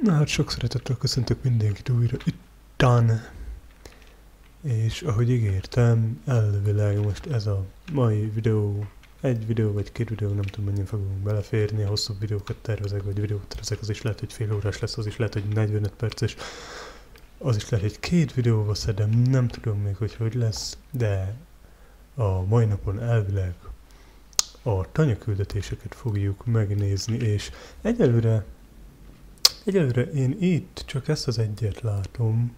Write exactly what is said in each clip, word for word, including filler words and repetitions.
Na hát sok szeretettel köszöntök mindenkit újra ittán. És ahogy ígértem, elvileg most ez a mai videó, egy videó vagy két videó, nem tudom mennyien fogunk beleférni, hosszabb videókat tervezek, vagy videót tervezek, az is lehet, hogy fél órás lesz, az is lehet, hogy negyvenöt perces, az is lehet, hogy két videóval szedem, nem tudom még, hogy hogy lesz, de a mai napon elvileg a tanyaküldetéseket fogjuk megnézni, és egyelőre Egyelőre én itt csak ezt az egyet látom,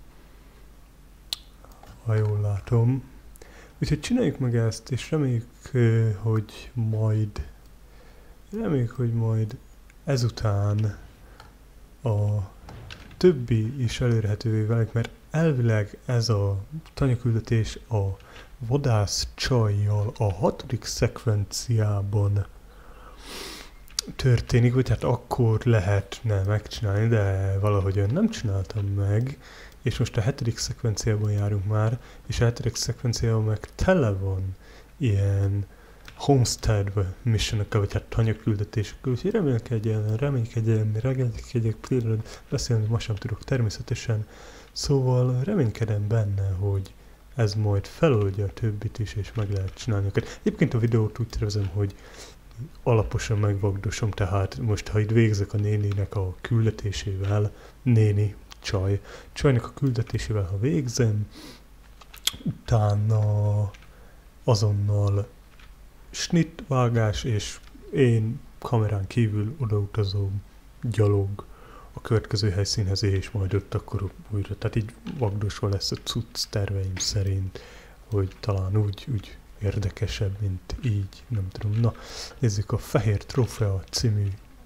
ha jól látom. Úgyhogy csináljuk meg ezt, és reméljük, hogy majd, reméljük, hogy majd ezután a többi is elérhetővé válik, mert elvileg ez a tanyaküldetés a vadász csajjal a hatodik szekvenciában történik, vagy hát akkor lehetne megcsinálni, de valahogy nem csináltam meg, és most a hetedik szekvenciában járunk már, és a hetedik szekvenciában meg tele van ilyen homestead missionokkal, vagy hát tanyaküldetésekkel, úgyhogy remélkedjen, reménykedjen, reménykedjek, például beszélni ma sem tudok természetesen, szóval reménykedem benne, hogy ez majd feloldja a többit is, és meg lehet csinálni őket. Egyébként a videót úgy tervezem, hogy alaposan megvagdosom, tehát most, ha itt végzek a néninek a küldetésével, néni, csaj, csajnak a küldetésével, ha végzem, utána azonnal snit, vágás, és én kamerán kívül odautazom, gyalog a következő helyszínhez, és majd ott akkor újra, tehát így vagdosva lesz a cucc terveim szerint, hogy talán úgy, úgy érdekesebb, mint így, nem tudom. Na, nézzük a Fehér Trófea című.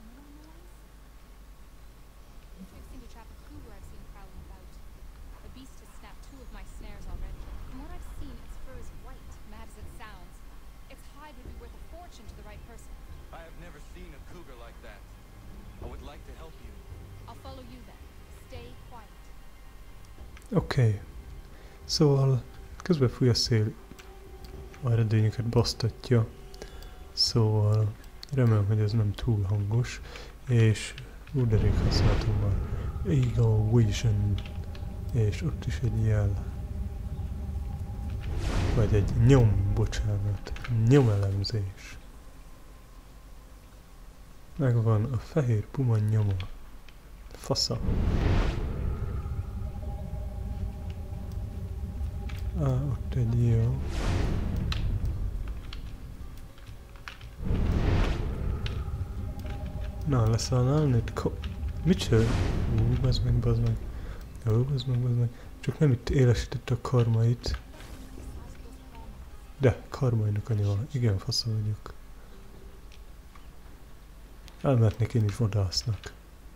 Oké, okay. Szóval közben fúj a szél, a redényeket basztatja, szóval remélem, hogy ez nem túl hangos, és úgy de rég használtam már Eagle Vision, és ott is egy jel, vagy egy nyom, bocsánat, nyomelemzés. Megvan a fehér puma nyoma, fasza. Á, ott egy jó. Na, leszállnál itt ko... Mit csinál? Ú, bazd meg, bazd meg. Jó, bazd meg, bazd meg. Csak nem itt élesítette a karmait. De, karmainak a nyoma. Igen, fasza vagyok. Elmehetnék én is vadásznak.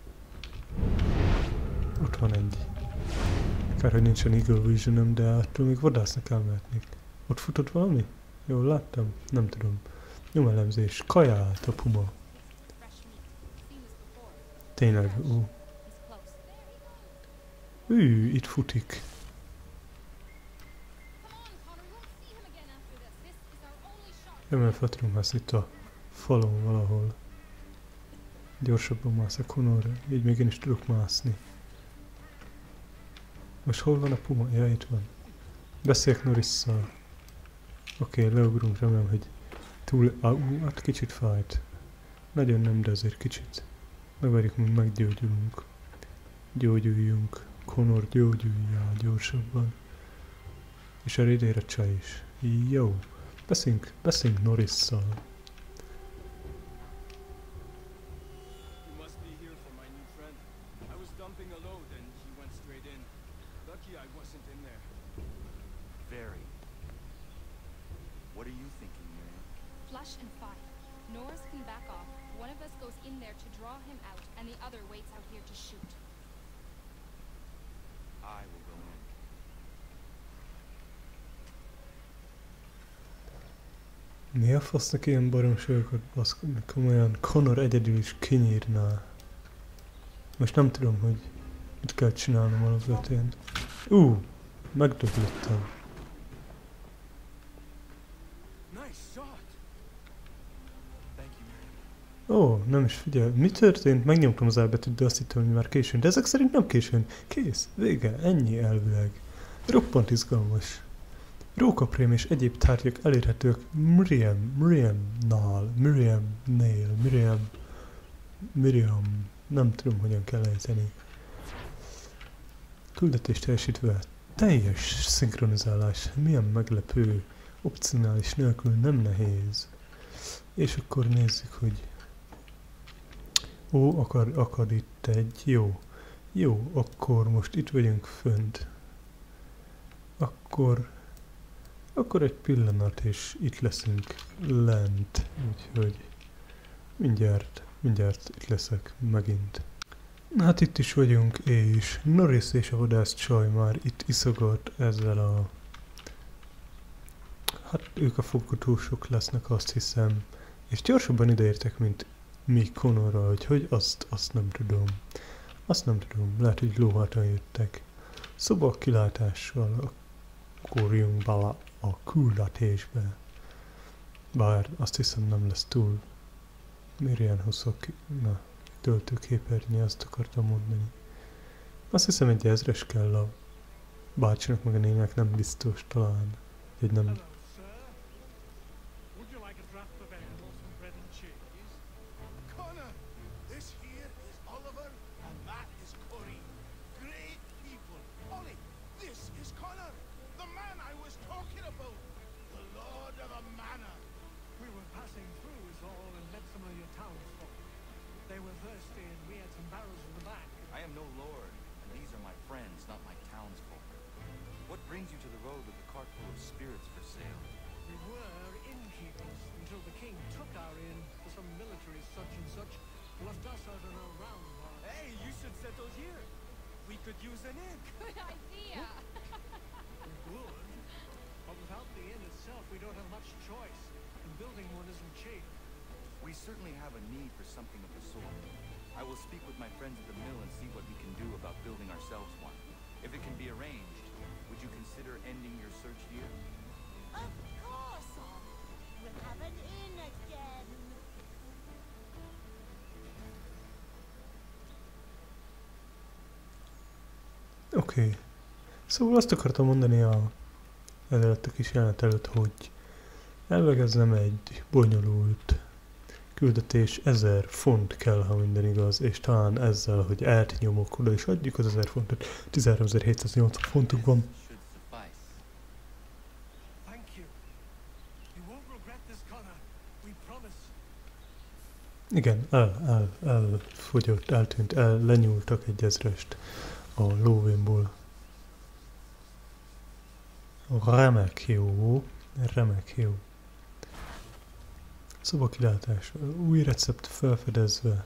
Ott van egy. Kár, hogy nincsen Eagle Vision-öm, de attól még vadásznak elmehetnék. Ott futott valami? Jól láttam? Nem tudom. Nyomelemzés. Kajált a puma. Tényleg, ú. Ű, itt futik. Remélem fel tudom mászni itt a falon valahol. Gyorsabban mász a Connor, így még én is tudok mászni. Most hol van a puma? Ja, itt van. Beszéljek Norrisszal. Oké, okay, leugrunk, remélem, hogy túl... Ah, ú, hát kicsit fájt. Nagyon nem, de azért kicsit. Megvárjuk, míg meggyógyulunk. Gyógyuljunk. Connor, gyógyuljál gyorsabban. És a rédére csaj is. Jó. Beszéljünk, beszéljünk Norrisszal. Mi a fasznak ilyen baromságokat baszkodni? Komolyan Connor egyedül is kinyírná. Most nem tudom, hogy mit kell csinálnom alapvetően. Ú, uh, megdöglöttem. Ó, nem is figyel. Mi történt? Megnyomtam az elbetűt, de azt hittem, hogy már későn. De ezek szerint nem későn. Kész. Vége. Ennyi elvileg. Roppant izgalmas. Rókaprém és egyéb tárgyak elérhetők Miriam, Miriam-nál, Miriam-nél, Miriam, Miriam, nem tudom, hogyan kell ejteni. Küldetés teljesítve. Teljes szinkronizálás. Milyen meglepő. Opcionális nélkül nem nehéz. És akkor nézzük, hogy... Ó, akar, akar itt egy. Jó. Jó, akkor most itt vagyunk fönt. Akkor... Akkor egy pillanat, és itt leszünk lent. Úgyhogy... Mindjárt, mindjárt itt leszek megint. Hát itt is vagyunk, és Norris és a vadász csaj már itt iszogat ezzel a... Hát ők a foggatósok lesznek, azt hiszem. És gyorsabban ideértek, mint mi Connorral, úgyhogy azt, azt nem tudom. Azt nem tudom, lehet, hogy lóháton jöttek. Szóval kilátással akkor jön bele a küldetésbe. Bár azt hiszem nem lesz túl mérjen hosszak, na, töltőképernyő, azt akartam mondani. Azt hiszem egy ezres kell a bácsinak meg a nének, nem biztos talán. Egy nem... We certainly have a need for something of the sort. I will speak with my friends at the mill and see what we can do about building ourselves one. If it can be arranged, would you consider ending your search here? Of course, Son. We'll have an inn again. Oké. Okay. Szóval azt akartam mondani a előtt a kis jelenet előtt, hogy elvileg ez nem egy bonyolult küldetés, ezer font kell, ha minden igaz, és talán ezzel, hogy elnyomok oda és adjuk az ezer fontot, tizenháromezer-hétszáznyolcvan fontunk van. Igen, el, el, elfogyott, eltűnt, el, lenyúltak egy ezrest a lóvénból. Remek jó, remek jó. Szobakilátás, új recept felfedezve.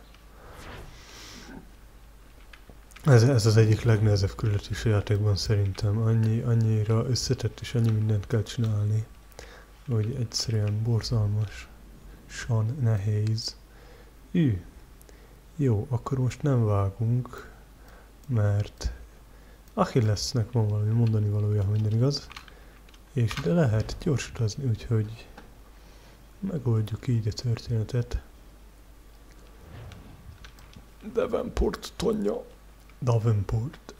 Ez, ez az egyik legnehezebb küldetés a játékban szerintem. Annyi, annyira összetett és annyi mindent kell csinálni, hogy egyszerűen borzalmas. San nehéz. Ű. Jó, akkor most nem vágunk, mert Achillesnek van valami mondani valója, ha minden igaz. És ide lehet gyors utazni, úgyhogy megoldjuk így a történetet. Davenport, Tonya. Davenport.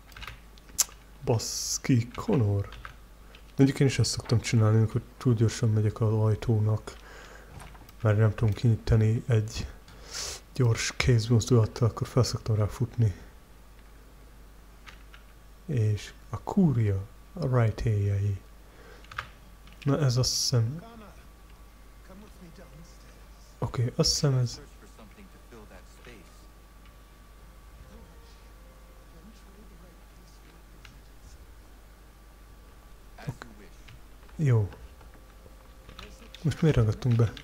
Baszki, Connor. Mondjuk én is ezt szoktam csinálni, amikor túl gyorsan megyek az ajtónak, mert nem tudom kinyitani egy gyors kézmozdulattal, akkor fel szoktam rá futni. És a kúria, a right-éjjei. Na ez azt hiszem... Oké, okay, azt hiszem ez... Okay. Jó. Most miért ragadtunk be?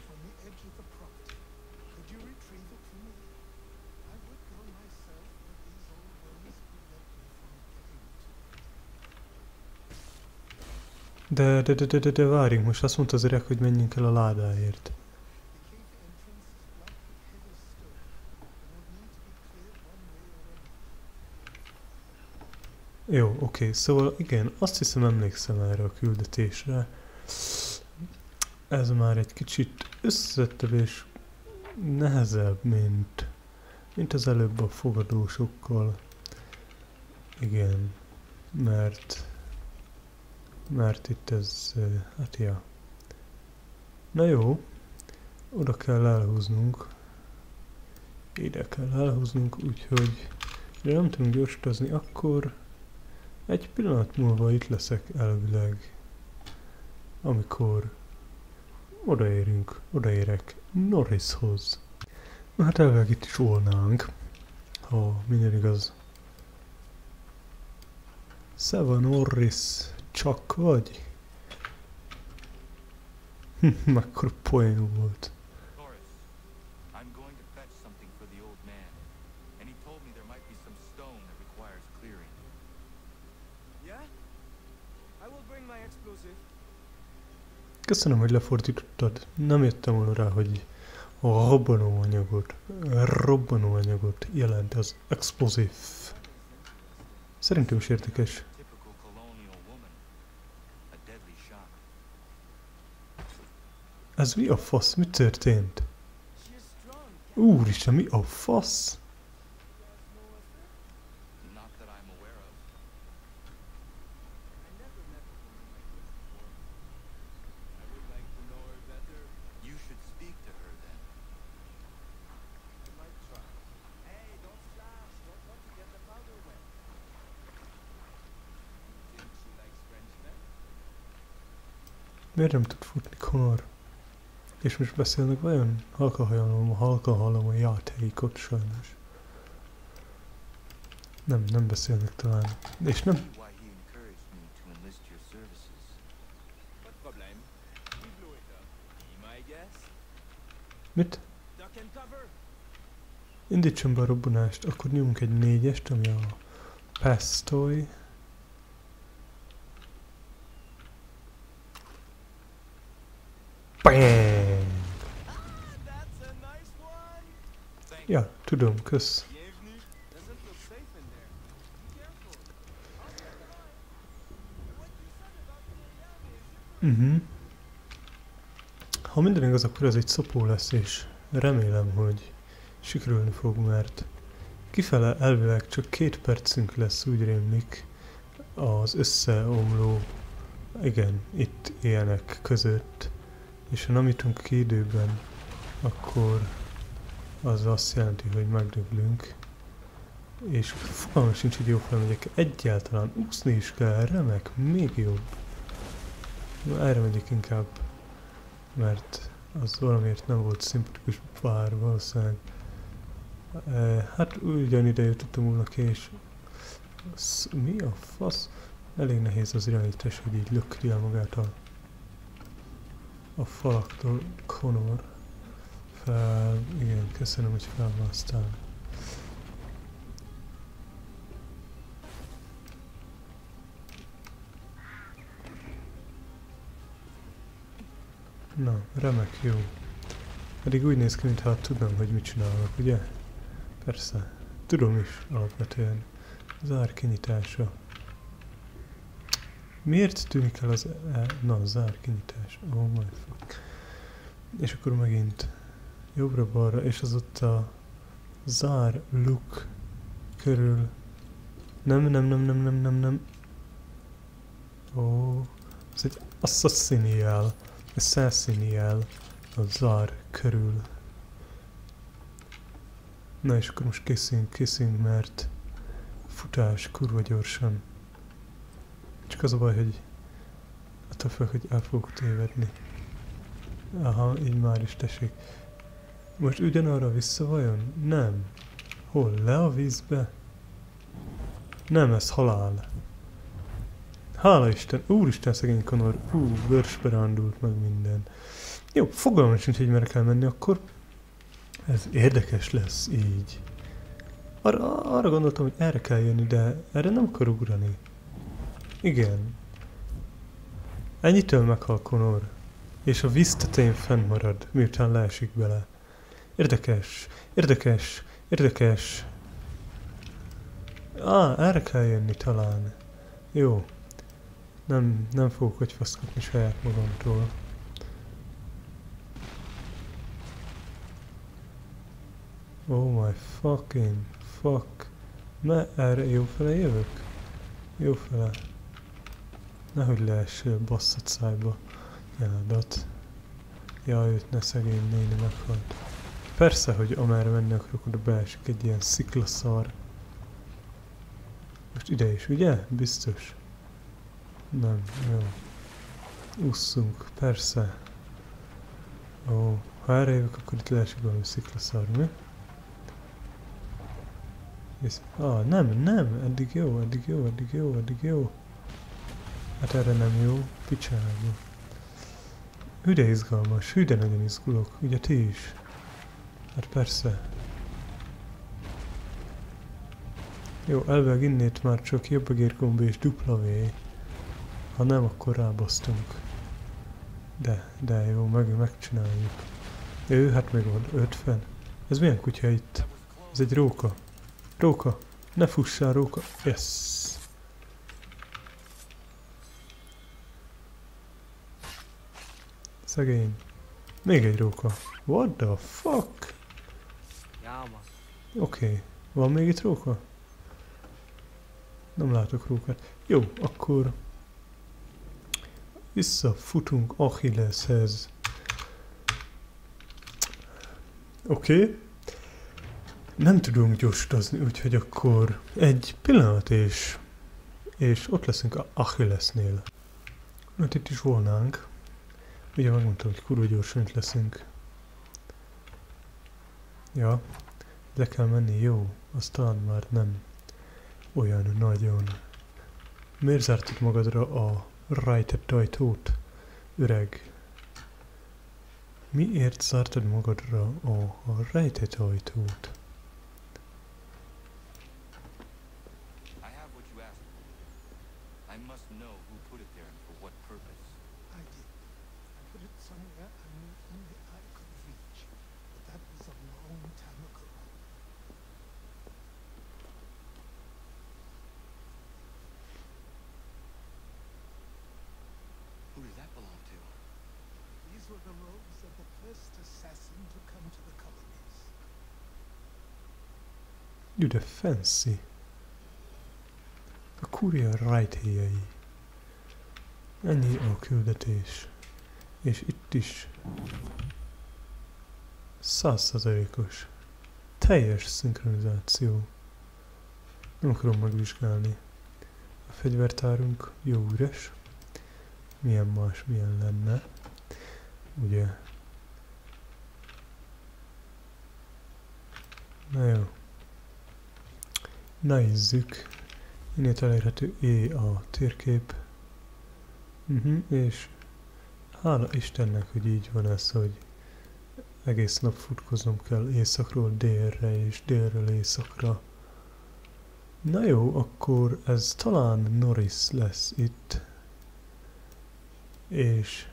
De, de, de, de, de, de várjunk, most azt mondta az öreg, hogy menjünk el a ládáért. Jó, oké, okay. Szóval igen, azt hiszem emlékszem erre a küldetésre. Ez már egy kicsit összetettebb és nehezebb, mint, mint az előbb a fogadósokkal. Igen, mert, mert itt ez, hát ja. Na jó, oda kell elhúznunk. Ide kell elhúznunk, úgyhogy de nem tudunk gyorsítozni, akkor egy pillanat múlva itt leszek elvileg, amikor odaérünk, odaérek Norrishoz. Na hát elvileg itt is volnánk, ha minden igaz. Szeva Norris, csak vagy? Mekkora poén volt. Norris, I'm going to fetch something for the old man, and he told me there might be some stone that requires clearing. Yeah? I will bring my explosive. Köszönöm, hogy lefordítottad. Nem jöttem volna rá, hogy a robbanóanyagot, robbanóanyagot jelent az explosive. Szerintem is érdekes. Typical colonial woman. A deadly shock. Ez mi a fasz? Mi történt? She is strong. Úristen, mi a fasz? Not that I'm aware of. I never met a woman like this before. I would like to know her better. You should speak to her then. I might try. Hey, don't splash. Don't want to get the powder wet. Think she likes Frenchmen? Miért nem tud futni Connor? És most beszélnek vajon? Halka hallom, halka hallom a játékot sajnos. Nem, nem beszélnek talán. És nem... Why he encouraged me to enlist your services. Pas de problème. We blew it up. Be my guess. Mit? Duck and cover. Indítson be a robbanást, akkor nyomunk egy négyest, ami a Pastoy. Bang! Ah, that's a nice one. Thank Ja, tudom, kösz. Bienvenue. Doesn't look safe in there. Be careful. I'll get the line. What you said about Korean is Mhm. Ha minden igaz, akkor ez egy szopó lesz, és remélem, hogy sikerülni fog, mert kifele elvileg csak két percünk lesz, úgy rémlik, az összeomló, igen, itt ilyenek között, és ha nem jutunk ki időben, akkor az azt jelenti, hogy megdöglünk, és fogalmam sincs, hogy jó felmegyek, egyáltalán úszni is kell, remek, még jobb. Na, erre megyek inkább, mert az valamiért nem volt szimpatikus pár, valószínűleg. E, hát ugyanide jutottam volna ki, és az, mi a fasz? Elég nehéz az irányítás, hogy így lökri el magát a, a falaktól. Connor. Fel, igen, köszönöm, hogy felválasztál. Na, remek, jó. Pedig úgy néz ki, mintha tudnám, hogy mit csinálok, ugye? Persze. Tudom is, alapvetően. Zár kinyitása. Miért tűnik el az... E Na, zár kinyitás. Oh my fuck. És akkor megint jobbra-balra, és az ott a zár look körül. Nem, nem, nem, nem, nem, nem, nem. Ó, ez egy assassini jel. Assassini jel a zár körül. Na és akkor most készüljünk, készüljünk, mert futás kurva gyorsan. Csak az a baj, hogy attól fel, hogy el fogok tévedni. Aha, így már is tessék. Most ugyanarra vissza vajon? Nem. Hol? Le a vízbe? Nem, ez halál. Hála Isten! Úristen, szegény Connor! Hú, vörsbe rándult meg minden. Jó, fogalmam sincs, hogy merre kell menni akkor. Ez érdekes lesz így. Arra, arra gondoltam, hogy erre kell jönni, de erre nem akar ugrani. Igen. Ennyitől meghal Connor. És a víz tetején fennmarad, miután leesik bele. Érdekes, érdekes, érdekes. Á, erre kell jönni talán. Jó. Nem, nem fogok hogy faszkotni saját magamtól. Oh my fucking fuck. Mert erre jó fele jövök? Jó fele. Nehogy leessél basszat szájba. Jádat. Ja, őt ne szegény néni meghalt. Persze, hogy amerre menni akarok, oda beesik egy ilyen sziklaszar. Most ide is, ugye? Biztos. Nem, jó. Ússzunk, persze. Ó, ha erre jövök, akkor itt leesik valami sziklaszar, mi? És, ah, nem, nem, eddig jó, eddig jó, eddig jó, eddig jó. Hát erre nem jó, picsába. Hű de izgalmas, hű de nagyon izgulok, ugye ti is? Hát persze. Jó, elvileg innét már csak jobbegérgomb és dupla V. Ha nem, akkor rábasztunk. De, de jó, meg, megcsináljuk. Ő, hát meg van ötven. Ez milyen kutya itt? Ez egy róka. Róka! Ne fussál, róka! Yes! Szegény. Még egy róka. What the fuck? Ja, man. Oké. Okay. Van még itt róka? Nem látok rókát. Jó, akkor... Visszafutunk Achilleshez. Oké. Okay. Nem tudunk gyorsítozni, úgyhogy akkor egy pillanat és... És ott leszünk Achillesnél. Hát itt is volnánk. Ugye megmondtam, hogy kurva gyorsan itt leszünk. Ja. Le kell menni, jó. Az talán már nem olyan nagyon. Miért zártad magadra a rejtett ajtót, öreg? Miért zártad magadra a, a rejtett ajtót? I have what you asked for. I must know who put it there and for what purpose. I did. I put it somewhere I knew only I could reach. But that was a long time ago. Who does that belong to? These were the robes of the first assassin to come to the colonies. You the fancy. A Kuria rejtélyei. Ennyi a küldetés. És itt is százszázalékos. Teljes szinkronizáció. Nem akarom megvizsgálni. A fegyvertárunk jó üres. Milyen más, milyen lenne. Ugye? Na jó. Nézzük. Innét elérhető E a térkép. Uh-huh, és hála Istennek, hogy így van ez, hogy egész nap futkoznom kell északról délre és délről északra. Na jó, akkor ez talán Norris lesz itt. És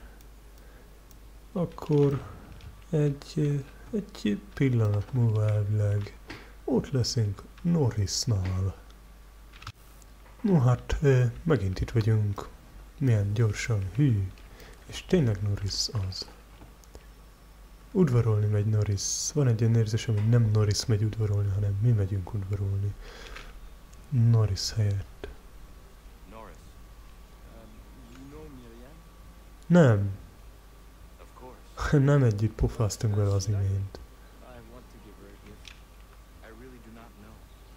akkor egy, egy pillanat múlva elvileg ott leszünk Norrisnál. No hát, megint itt vagyunk. Milyen gyorsan, hű. És tényleg Norris az. Udvarolni megy Norris. Van egy olyan érzésem, hogy nem Norris megy udvarolni, hanem mi megyünk udvarolni. Norris helyett. Norris. Um, you know Miriam? Nem. Of course. Nem együtt pofáztunk vele az imént. I want to give her a gift. I really do not know.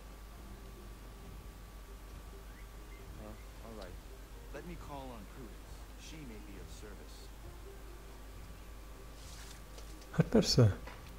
Well, all right. Let me call on Prudence. She may be of service. Hát persze.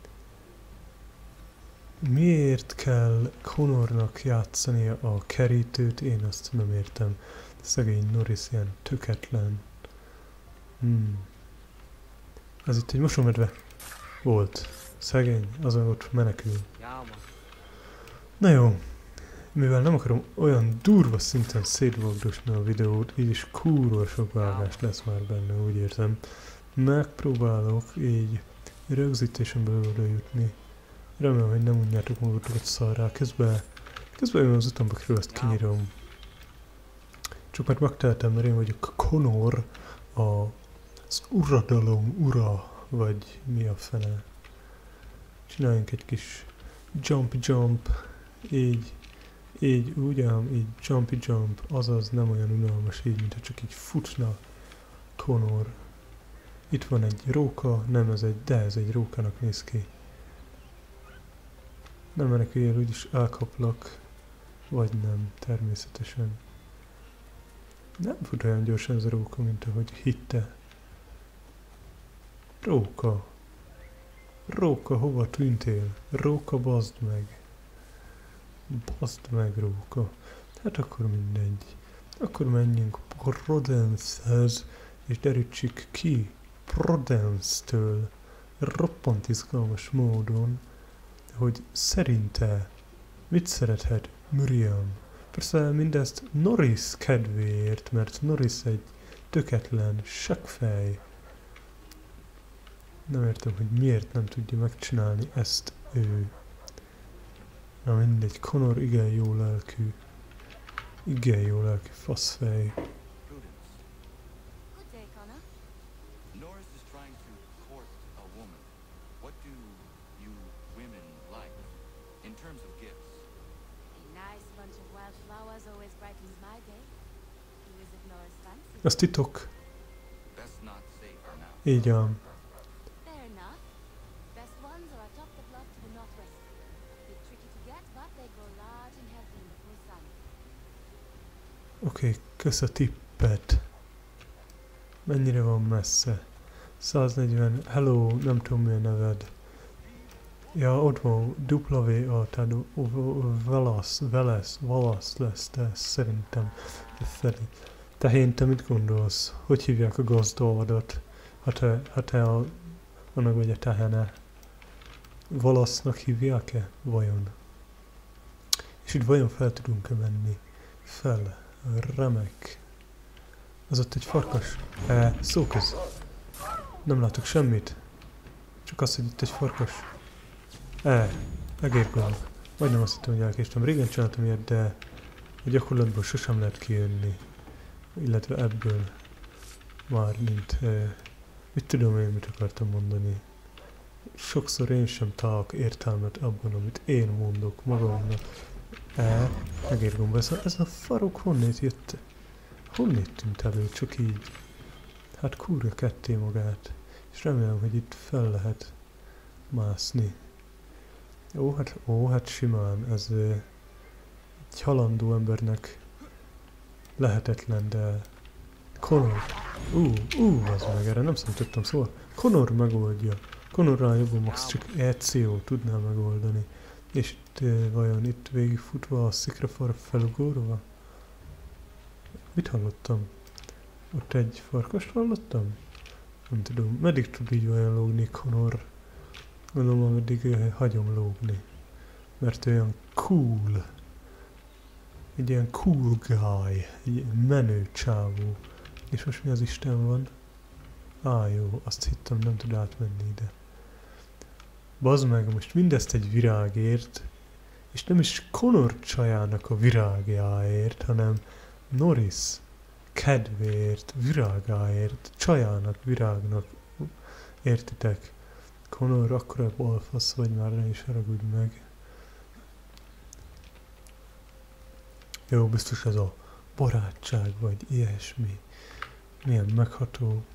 Miért kell Connornak játszania a kerítőt? Én azt nem értem. Szegény Norris ilyen töketlen. Hmm. Ez itt egy mosómedve volt. Szegény, azon ott menekül. Ja, man. Na jó. Mivel nem akarom olyan durva szinten szétvagdosni a videót, így is kurva sok vágás lesz már benne, úgy érzem. Megpróbálok így rögzítésen belül oda jutni. Remélem, hogy nem unjátok magatokat szarrá. Közben, közben én az utamba kerül, ezt kinyírom. Csak mert megtehetem, mert én vagyok Connor, a, az uradalom ura, vagy mi a fene. Csináljunk egy kis Jumpy jump. Így. Így, ugyan, így jumpy jump. Azaz nem olyan unalmas így, mintha csak így futna Connor. Itt van egy róka, nem ez egy, de ez egy rókának néz ki. Nem meneküljél, úgyis elkaplak. Vagy nem, természetesen. Nem fut olyan gyorsan ez a róka, mint ahogy hitte. Róka. Róka, hova tűntél? Róka, bazd meg. Bazd meg, róka. Hát akkor mindegy. Akkor menjünk Prodence-hez, és derítsük ki Prodence-től roppant izgalmas módon, hogy szerinte mit szerethet Miriam. Persze mindezt Norris kedvéért, mert Norris egy töketlen seggfej. Nem értem, hogy miért nem tudja megcsinálni ezt ő. Na mindegy, Connor igen jó lelkű. Igen jó lelkű faszfej. Prudence. Good day, Connor. Norris is trying to court a woman. What do you women like in terms of gifts? A nice bunch of wild flowers always brightens my day. Who is it Norris fancy? Az titok. Best not say for now. Így van. Fair enough. Best ones are atop the bluff to the northwest. Bit tricky to get, but they grow large and healthy in the full sun. Oké, okay, kösz a tippet. Mennyire van messze? száznegyven, hello, nem tudom mi a neved. Ja, ott van, W A, tehát Valasz, Velesz, Valasz lesz, te szerintem. Szerint. Tehén, te mit gondolsz? Hogy hívják a gazdaadat? Ha te, ha te a, annak vagy a tehene. Valasznak hívják-e? Vajon? És itt vajon fel tudunk-e menni? Fel. Remek. Az ott egy farkas. E, szóköz. Nem látok semmit. Csak azt, hogy itt egy farkas. E, egérgond. Majdnem azt hittem, hogy elkéstem. Régen csináltam ilyet, de a gyakorlatból sosem lehet kijönni. Illetve ebből már mint... E, mit tudom én, mit akartam mondani. Sokszor én sem találok értelmet abban, amit én mondok magamnak. E, egérgomba. Ez a, ez a farok honnét jött? Honnét tűnt elő? Csak így. Hát kúrja ketté magát. És remélem, hogy itt fel lehet mászni. Ó, hát, ó, hát simán. Ez ö, egy halandó embernek lehetetlen, de... Connor. Ú, ú, az meg, erre nem számítottam, szóval Connor megoldja. Connorral jobban max csak E C O tudná megoldani. És itt uh, vajon itt végigfutva a szikrafar felugorva? Mit hallottam? Ott egy farkast hallottam? Nem tudom, meddig tud így olyan lógni Connor? Gondolom, ameddig uh, hagyom lógni. Mert olyan cool. Egy ilyen cool guy. Egy menő csávó. És most mi az Isten van? Á, jó, azt hittem, nem tud átmenni ide. Bazd meg, most mindezt egy virágért, és nem is Connor csajának a virágjáért, hanem Norris kedvéért, virágáért, csajának, virágnak. Értitek? Connor, akkora balfasz vagy, már ne is haragudj meg. Jó, biztos ez a barátság, vagy ilyesmi. Milyen megható.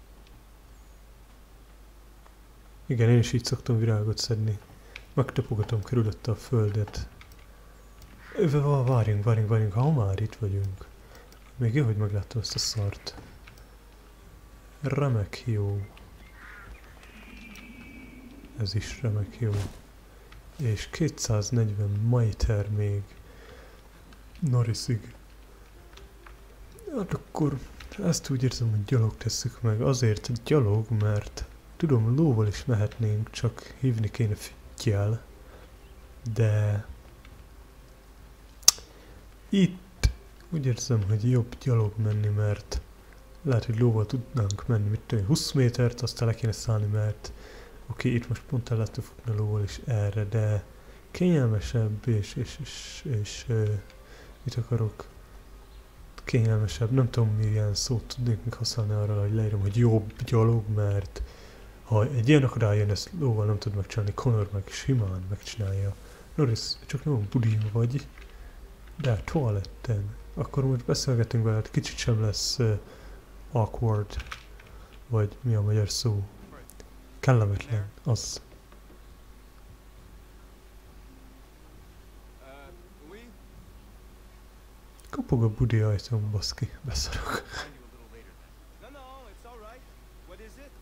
Igen, én is így szoktam virágot szedni. Megtapogatom körülötte a földet. Várjunk, várjunk, várjunk, ha már itt vagyunk. Még jó, hogy megláttam ezt a szart. Remek jó. Ez is remek jó. És kétszáznegyven majter még. Norrisig. Hát akkor ezt úgy érzem, hogy gyalog tesszük meg. Azért gyalog, mert tudom, lóval is mehetnénk, csak hívni kéne fittyel. De... itt úgy érzem, hogy jobb gyalog menni, mert lehet, hogy lóval tudnánk menni, mit tudom, húsz métert, aztán le kéne szállni, mert oké, itt most pont el lehet futni lóval is erre, de kényelmesebb és, és, és, és uh, mit akarok? Kényelmesebb, nem tudom milyen szót tudnék még használni arra, hogy leírom, hogy jobb gyalog, mert ha egy ilyen akadály jön, ezt lóval nem tud megcsinálni, Connor meg simán megcsinálja. Norris, csak nem a budin vagy, de a toaletten. Akkor most beszélgetünk veled, kicsit sem lesz uh, awkward, vagy mi a magyar szó. Kellemetlen, az. Uh, oui? Kapog a budi ajtón, baszki, beszarok. Find you a little later then. No, no, it's all right. What is it?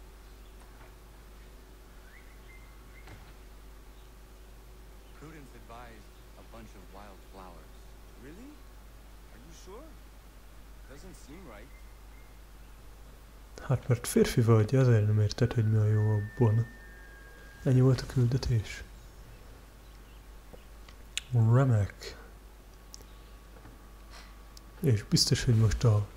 Prudence advised a bunch of wild flowers. Really? Are you sure? Doesn't seem right. Hát mert férfi vagy, azért nem érted, hogy mi a jó abban. Ennyi volt a küldetés. Remek. És biztos, hogy most a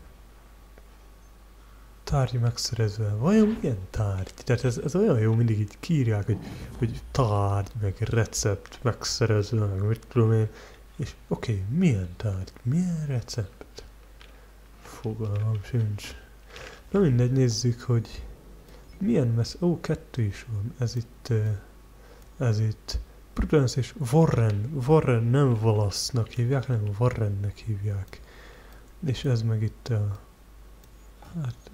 tárgy megszerezve. Vajon milyen tárgy? Tehát ez, ez olyan jó, mindig így kiírják, hogy, hogy tárgy, meg recept megszerezve, meg mit tudom én. És oké, okay, milyen tárgy? Milyen recept? Fogalmam sincs. Na mindegy, nézzük, hogy milyen messze... Ó, kettő is van. Ez itt... Ez itt... Prudence és Warren. Warren nem Wallace-nak hívják, hanem Warrennek hívják. És ez meg itt a... Hát...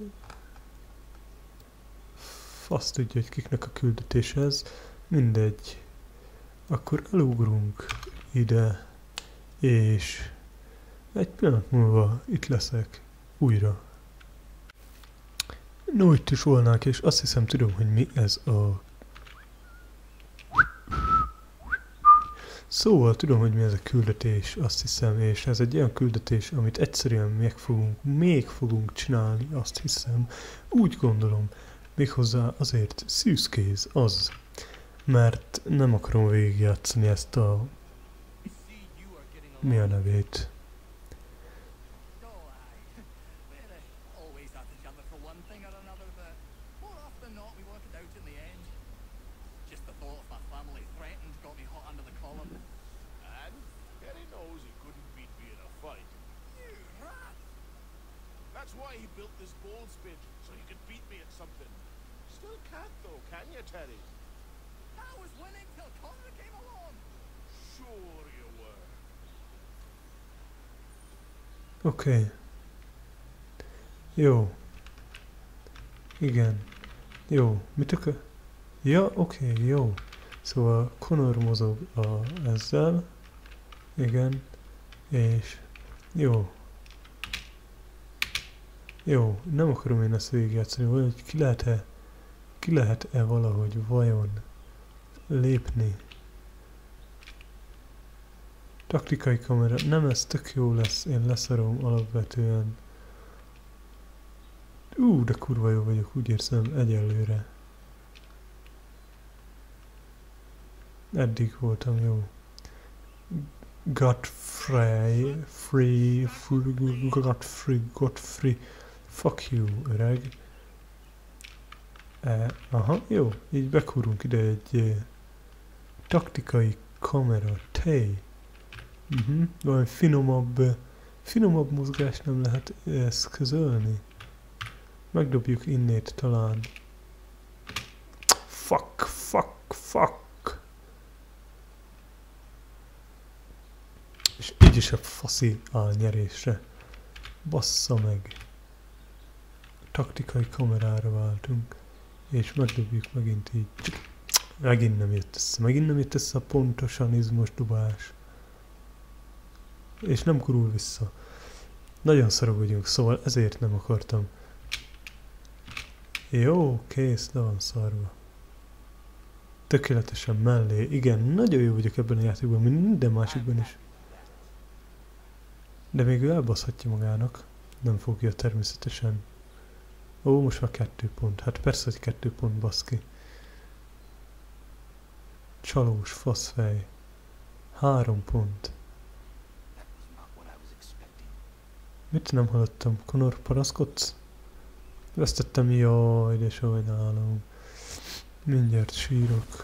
Fasz tudja, hogy kiknek a küldetés ez. Mindegy. Akkor elugrunk ide. És... Egy pillanat múlva itt leszek. Újra. No, itt is volnák, és azt hiszem tudom, hogy mi ez a... Szóval tudom, hogy mi ez a küldetés, azt hiszem, és ez egy olyan küldetés, amit egyszerűen meg fogunk, még fogunk csinálni, azt hiszem. Úgy gondolom, méghozzá azért szűzkéz az, mert nem akarom végigjátszani ezt a... Mi a nevét? That's why he built this bowl spit, so he could beat me at something. Still can't though, can you, Terry? I was winning till Connor came along. Sure you were. Oké. Okay. Jó. Igen. Jó. Mit akar? Ja, oké, okay, jó. Szóval Connor mozog a, ezzel. Igen. És... Jó. Jó, nem akarom én ezt végigjátszani, vagy ki lehet-e, ki lehet-e valahogy vajon lépni? Taktikai kamera, nem, ez tök jó lesz, én leszarom alapvetően. Ú, de kurva jó vagyok, úgy érzem, egyelőre. Eddig voltam jó. Godfrey, free, free, Godfrey, Godfrey. Fuck you, öreg. E, aha, jó, így bekúrunk ide egy e, taktikai kamera, tej. Uh-huh. Valami finomabb, finomabb mozgást nem lehet eszközölni. Megdobjuk innét talán. Fuck, fuck, fuck. És így is a faszi áll nyerésre. Bassza meg. Taktikai kamerára váltunk. És megdobjuk megint így. Megint nem jött össze. Megint nem jött össze a pontosan izmos dobás. És nem gurul vissza. Nagyon szarok vagyunk, szóval ezért nem akartam. Jó, kész, le van szarva. Tökéletesen mellé. Igen, nagyon jó vagyok ebben a játékban, mint minden másikban is. De még ő elbaszhatja magának. Nem fogja természetesen. Ó, most már kettő pont. Hát persze, hogy kettő pont, baszki. Csalós, faszfej. Három pont. Mit nem hallottam? Connor, paraszkodsz? Vesztettem, jaj, de sajnálom. Mindjárt sírok.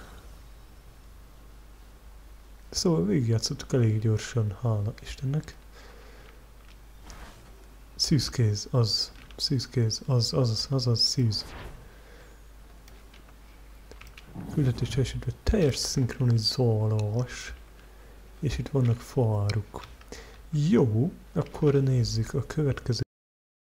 Szóval végigjátszottuk elég gyorsan, hála Istennek. Szűzkéz, az. Szűzkéz, az, az, az, az, az, szűz. Küldetés teljesítve teljes szinkronizálás. És itt vannak faruk. Jó, akkor nézzük a következő